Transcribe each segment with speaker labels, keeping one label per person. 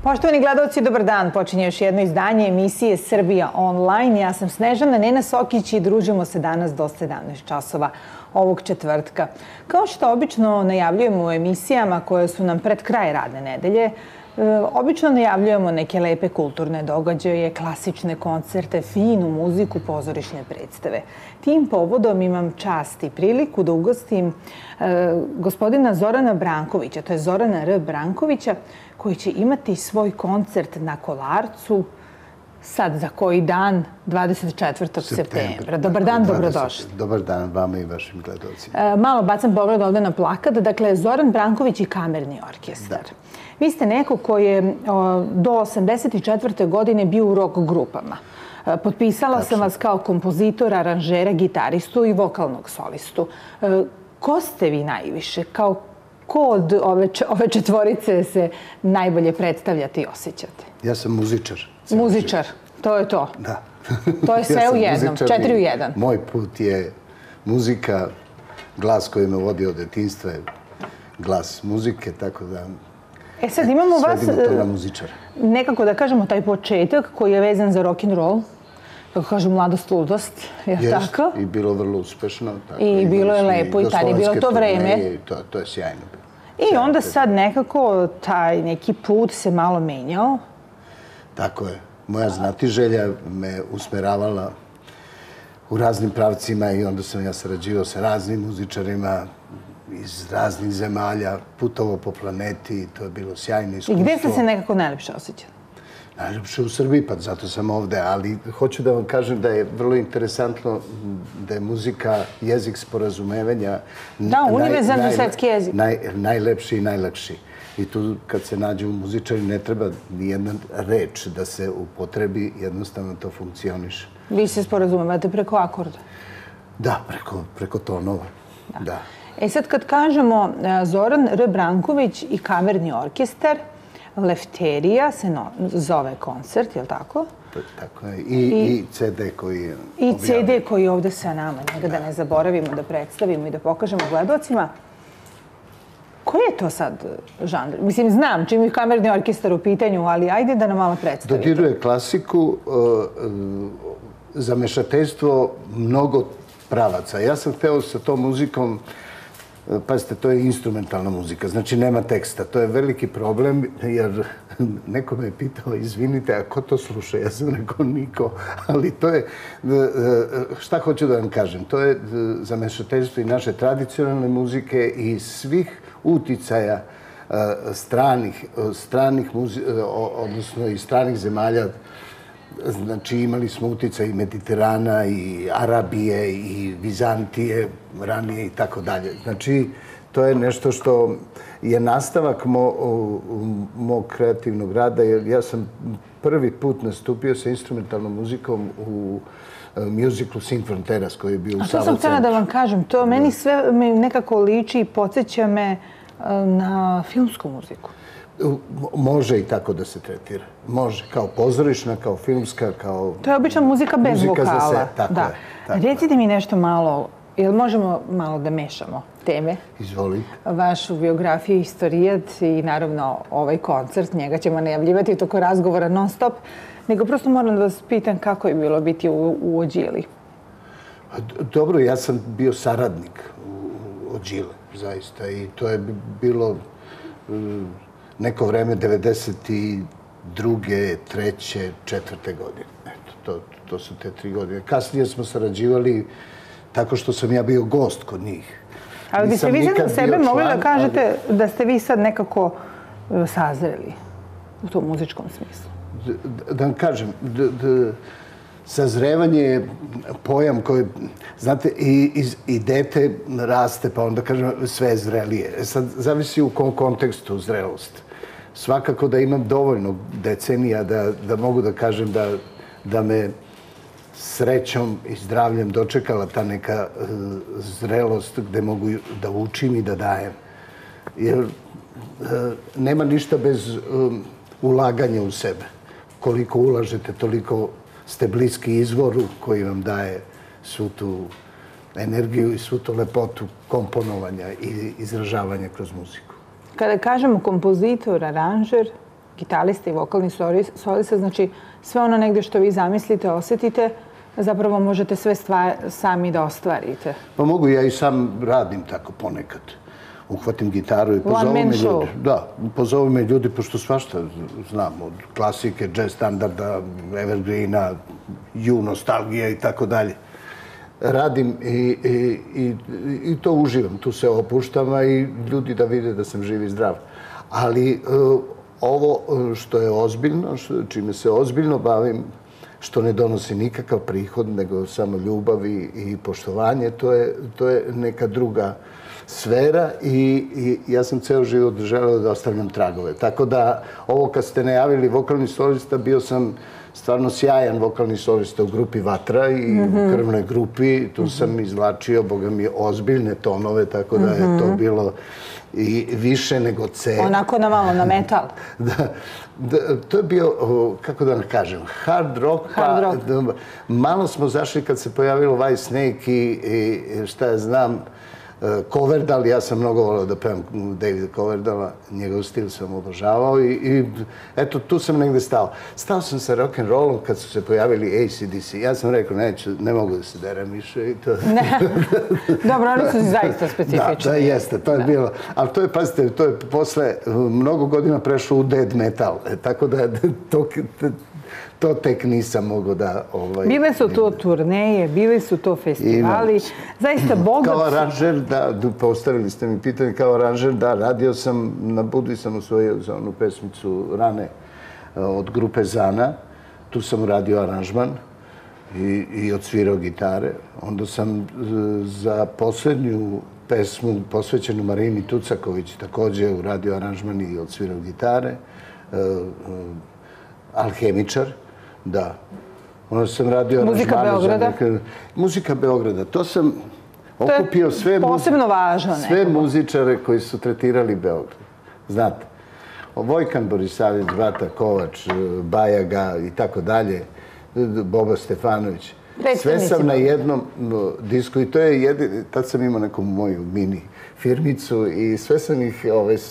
Speaker 1: Poštovani gledalci, dobar dan. Počinje još jedno izdanje emisije Srbija online. Ja sam Snežana Nena Sokić i družimo se danas do 17 časova ovog četvrtka. Kao što obično najavljujemo u emisijama koje su nam pred kraj radne nedelje, obično najavljujemo neke lepe kulturne događaje, klasične koncerte, finu muziku, pozorišne predstave. Tim povodom imam čast i priliku da ugostim gospodina Zorana Brankovića, to je Zorana R. Brankovića, koji će imati svoj koncert na Kolarcu sad za koji dan, 24. septembra. Dobar dan, dobrodošli.
Speaker 2: Dobar dan vama i vašim gledalcima.
Speaker 1: Malo bacam pogled ovde na plakat. Dakle, Zoran Branković i kamerni orkestar. Vi ste neko koji je do 84. godine bio u rock grupama. Potpisala sam vas kao kompozitora, aranžera, gitaristu i vokalnog solistu. Ko ste vi najviše? Ko od ove četvorice se najbolje predstavljate i osjećate?
Speaker 2: Ja sam muzičar.
Speaker 1: Muzičar, to je to.
Speaker 2: Da.
Speaker 1: To je sve u jednom, 4 u 1.
Speaker 2: Moj put je muzika, glas koji me vodi od detinjstva je glas muzike, tako da
Speaker 1: sad imamo vas nekako da kažemo taj početak koji je vezan za rock'n'roll, kako kažu mladost, ludost, je li tako?
Speaker 2: I bilo vrlo uspešno.
Speaker 1: I bilo je lepo i tad je bilo to vreme.
Speaker 2: To je sjajno.
Speaker 1: I onda sad nekako taj neki put se malo menjao.
Speaker 2: Tako je. Moja znatiželja me usmeravala u raznim pravcima i onda sam ja sarađivao sa raznim muzičarima iz raznih zemalja, putovao po planeti i to je bilo sjajno iskustvo.
Speaker 1: I gde ste se nekako najlepše osjećali?
Speaker 2: Najljepše u Srbiji, pa zato sam ovde, ali hoću da vam kažem da je vrlo interesantno da je muzika jezik sporazumevanja.
Speaker 1: Da, univerzalni svetski jezik.
Speaker 2: Najlepši i najlakši. I tu kad se nađu muzičari ne treba ni jedna reč da se upotrebi, jednostavno to funkcioniše.
Speaker 1: Vi se sporazumevate preko akorda?
Speaker 2: Da, preko tonova, da.
Speaker 1: Sad kad kažemo Zoran R. Branković i kamerni orkestar, Lefterija se zove koncert, je li tako?
Speaker 2: Tako je. I CD koji je objavljen.
Speaker 1: I CD koji je ovde sa nama. Njega da ne zaboravimo, da predstavimo i da pokažemo gledalcima. Koji je to sad žanr? Mislim, znam čim je kamerni orkestar u pitanju, ali ajde da nam malo predstavite.
Speaker 2: Dodiruje klasiku, zamešateljstvo mnogo pravaca. Ja sam hteo sa tom muzikom. Pazite, to je instrumentalna muzika, znači nema teksta. To je veliki problem, jer neko me je pitao, izvinite, a ko to sluša? Ja sam rekao, niko. Ali to je, šta hoću da vam kažem, to je zamešateljstvo i naše tradicionalne muzike i svih uticaja stranih odnosno i stranih zemalja. Znači, imali smo uticaj i Mediterana, i Arabije, i Vizantije, ranije i tako dalje. Znači, to je nešto što je nastavak mog kreativnog rada, jer ja sam prvi put nastupio sa instrumentalnom muzikom u muziklu Sin Fronteras, koji je bio u Savo centru.
Speaker 1: A to sam htjela da vam kažem, to meni sve nekako liči i podsjeća me na filmsku muziku.
Speaker 2: Može i tako da se tretira. Može, kao pozorišna, kao filmska, kao...
Speaker 1: To je obična muzika bez vokala.
Speaker 2: Tako je.
Speaker 1: Recite mi nešto malo, jel možemo malo da mešamo teme?
Speaker 2: Izvolite.
Speaker 1: Vašu biografiju, istorijat i naravno ovaj koncert, njega ćemo najavljivati u toko razgovora non stop, nego prosto moram da vas pitam kako je bilo biti u Ođili.
Speaker 2: Dobro, ja sam bio saradnik u Ođile, zaista, i to je bilo neko vreme 92. 3. 4. godine. Eto, to su te 3 godine. Kasnije smo sarađivali tako što sam ja bio gost kod njih.
Speaker 1: Ali biste vi za sebe mogli da kažete da ste vi sad nekako sazreli u tom muzičkom smislu?
Speaker 2: Da vam kažem, sazrevanje je pojam koji, znate, i dete raste, pa onda kažem sve je zrelije. Sad zavisi u kom kontekstu zrelost. Svakako da imam dovoljno decenija da mogu da kažem da me srećom i zdravljem dočekala ta neka zrelost gde mogu da učim i da dajem. Jer nema ništa bez ulaganja u sebe. Koliko ulažete, toliko ste bliski izvoru koji vam daje svu tu energiju i svu tu lepotu komponovanja i izražavanja kroz muziku.
Speaker 1: Kada kažemo kompozitor, aranžer, gitarista i vokalni solista, znači sve ono negde što vi zamislite, osetite, zapravo možete sve sami da ostvarite.
Speaker 2: Pa mogu, ja i sam radim tako ponekad. Uhvatim gitaru i pozovu me ljudi. Da, pozovu me ljudi, pošto svašta znam, od klasike, jazz standarda, evergreena, nostalgija i tako dalje. Radim i to uživam, tu se opuštam, a i ljudi da vide da sam živ i zdrav. Ali ovo što je ozbiljno, čime se ozbiljno bavim, što ne donosi nikakav prihod, nego samo ljubav i poštovanje, to je neka druga sfera i ja sam ceo život želeo da ostavljam tragove. Tako da, ovo kad ste najavili vokalni solista, bio sam stvarno sjajan vokalni solista u grupi Vatra i u krvnoj grupi. Tu sam izvlačio, boga mi, ozbiljne tonove, tako da je to bilo i više nego C.
Speaker 1: Onako na malo, na metal.
Speaker 2: Da, to je bio, kako da kažem, hard rock. Malo smo zašli kad se pojavilo White Snake i šta ja znam, Coverdale, ja sam mnogo volio da pevam Davida Coverdala, njegov stil sam obožavao i eto, tu sam negde stao. Stao sam sa rock'n'rollom kad su se pojavili AC/DC. Ja sam rekao, ne mogu da se derem više i to...
Speaker 1: Dobro, oni su zaista specifični.
Speaker 2: Da, jeste, to je bilo. Ali to je, pazite, to je posle mnogo godina prešlo u dead metal. Tako da to tek nisam mogao da...
Speaker 1: Bile su to turneje, bili su to festivali, zaista bogat...
Speaker 2: Kao aranžer, da, postavili ste mi pitanje, kao aranžer, da, radio sam, na Budvi sam usvojio za onu pesmicu Rane od grupe Zana, tu sam uradio aranžman i odsvirao gitare. Onda sam za poslednju pesmu posvećenu Marini Tucaković takođe uradio aranžman i odsvirao gitare. Alhemičar, da. Onda sam radio aranžmane.
Speaker 1: Muzika Beograda?
Speaker 2: Muzika Beograda. To sam okupio sve muzičare koji su tretirali Beograd. Znate, Vojkan Borisavljević, Bata Kovač, Bajaga i tako dalje, Boba Stefanović. Sve sam na jednom disku i to je jedini, tad sam imao neku moju mini firmicu i sve sam ih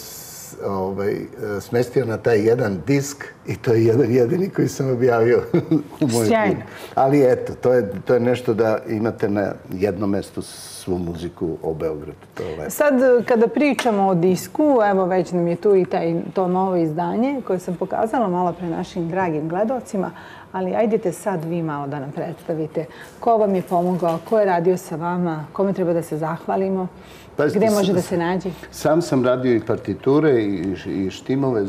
Speaker 2: smestio na taj jedan disk i to je jedan jedini koji sam objavio u mojoj knjigi. Ali eto, to je nešto da imate na jednom mestu svu muziku o Beogradu.
Speaker 1: Sad, kada pričamo o disku, evo već nam je tu i to novo izdanje koje sam pokazala malo pre našim dragim gledalcima, ali ajdete sad vi malo da nam predstavite ko vam je pomogao, ko je radio sa vama, kome treba da se zahvalimo. Gde može da se nađe?
Speaker 2: Sam sam radio i partiture i štimove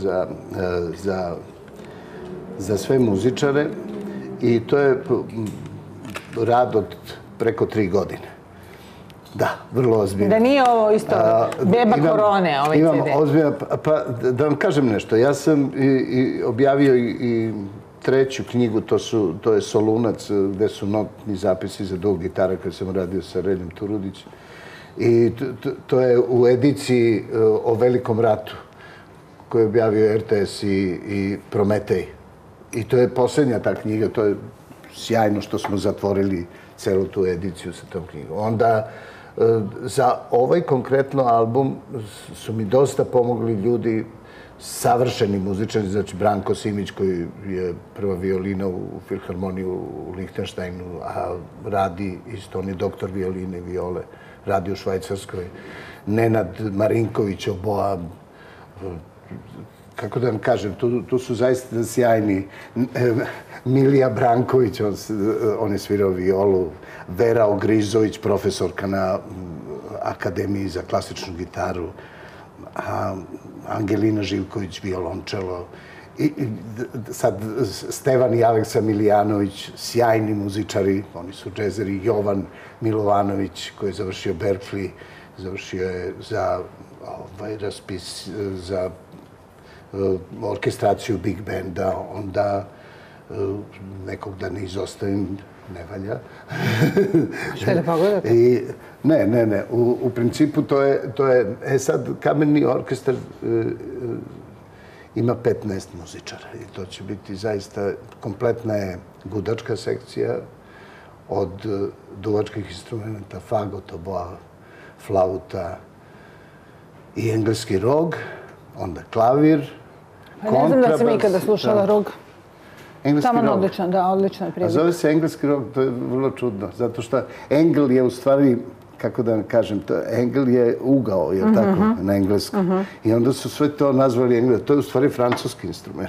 Speaker 2: za sve muzičare i to je rad od preko 3 godine. Da, vrlo ozbiljno.
Speaker 1: Da nije ovo isto beba korone, ovaj CD?
Speaker 2: Imam ozbiljno, pa da vam kažem nešto, ja sam objavio i treću knjigu, to je Solunac, gde su notni zapisi za duo gitara kad sam radio sa Reljom Turudićem. I to je u ediciji o Velikom ratu koju je objavio RTS i Prometej. I to je posljednja ta knjiga, to je sjajno što smo zatvorili celu tu ediciju sa tom knjigom. Onda za ovaj konkretno album su mi dosta pomogli ljudi, savršeni muzičari, znači Branko Simić koji je prva violina u Filharmoniju u Lihtenštajnu, a radi isto, on je doktor violine i viole, radi u Švajcarskoj. Nenad Marinković, oboa, kako da vam kažem, tu su zaista sjajni. Milija Branković, on je svirao violu. Vera Ogrizović, profesorka na Akademiji za klasičnu gitaru. Angelina Živković, violončelo. I sad Stevan i Aleksa Milijanović, sjajni muzičari, oni su džezeri. Jovan Milovanović, koji je završio Berkeley, završio je za raspis za orkestraciju Big Banda, onda nekog da ne izostavim, ne valja.
Speaker 1: Šta da pogledate?
Speaker 2: Ne. U principu to je... Sad, Kamerni orkestar ima 15 muzičara i to će biti zaista kompletna je gudačka sekcija od duvačkih instrumenta, fagot, oboa, flauta i engleski rog, onda klavir,
Speaker 1: Ne znam da sam ikada slušala rock.
Speaker 2: Engleski
Speaker 1: Tamo
Speaker 2: rock.
Speaker 1: odlično, da, odlično je
Speaker 2: A
Speaker 1: prilika.
Speaker 2: zove se engleski rock, to je vrlo čudno, zato što engl je u stvari, kako da kažem, engl je ugao, je li tako, na engleskom. I onda su sve to nazvali engleski. To je u stvari francuski instrument.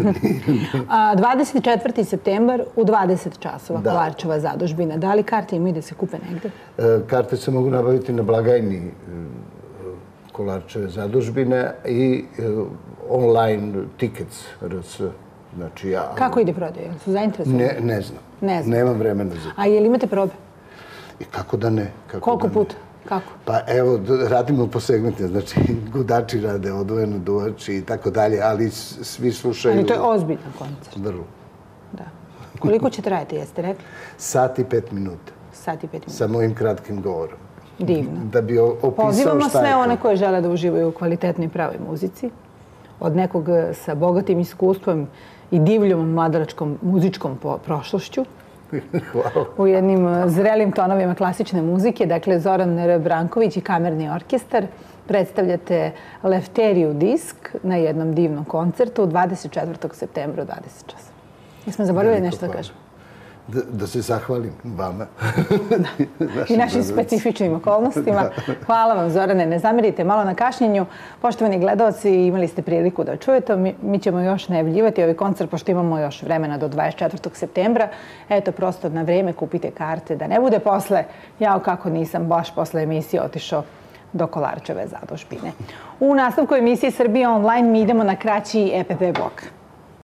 Speaker 1: 24. septembar u 20 časova, Kolarčeva zadužbina. Da li karte imaju da se kupe negde?
Speaker 2: Karte se mogu nabaviti na blagajni Kolarčeve zadužbine i online tickets, RS. Znači ja...
Speaker 1: Kako ide prodaja? Su zainteresovani?
Speaker 2: Ne znam.
Speaker 1: Ne znam.
Speaker 2: Nemam vremena za to.
Speaker 1: A je li imate probe?
Speaker 2: I kako da ne?
Speaker 1: Koliko puta? Kako?
Speaker 2: Pa evo, radimo po segmentima, znači gudači rade, odvojeno duvači i tako dalje, ali svi slušaju...
Speaker 1: Ali to je ozbiljan koncert.
Speaker 2: Vrlo.
Speaker 1: Da. Koliko će trajati, jeste rekli?
Speaker 2: Sat i 5 minuta.
Speaker 1: Sat i 5 minuta.
Speaker 2: Sa mojim kratkim govorom.
Speaker 1: Divno.
Speaker 2: Da bi opisao
Speaker 1: Pozivamo
Speaker 2: šta je
Speaker 1: sve
Speaker 2: to.
Speaker 1: one koje žele da uživaju u kvalitetnoj i pravoj muzici. Od nekog sa bogatim iskustvom i divljom mladalačkom muzičkom prošlošću.
Speaker 2: Hvala.
Speaker 1: U jednim zrelim tonovima klasične muzike. Dakle, Zoran R. Branković i Kamerni orkestar predstavljate Lefteriju disk na jednom divnom koncertu 24. septembra u 20 časa. Jesmo zaboravili nešto da kažemo?
Speaker 2: Da se zahvalim vama.
Speaker 1: I našim specifičnim okolnostima. Hvala vam, Zorane. Ne zamerite malo na kašnjenju. Poštovani gledalci, imali ste priliku da čujete. Mi ćemo još najavljivati ovaj koncert, pošto imamo još vremena do 24. septembra. Eto, prosto na vreme kupite karte, da ne bude posle, jao kako nisam baš posle emisije otišao do Kolarčeve zadužbine. U nastavku emisije Srbija online mi idemo na kraći EPP blok.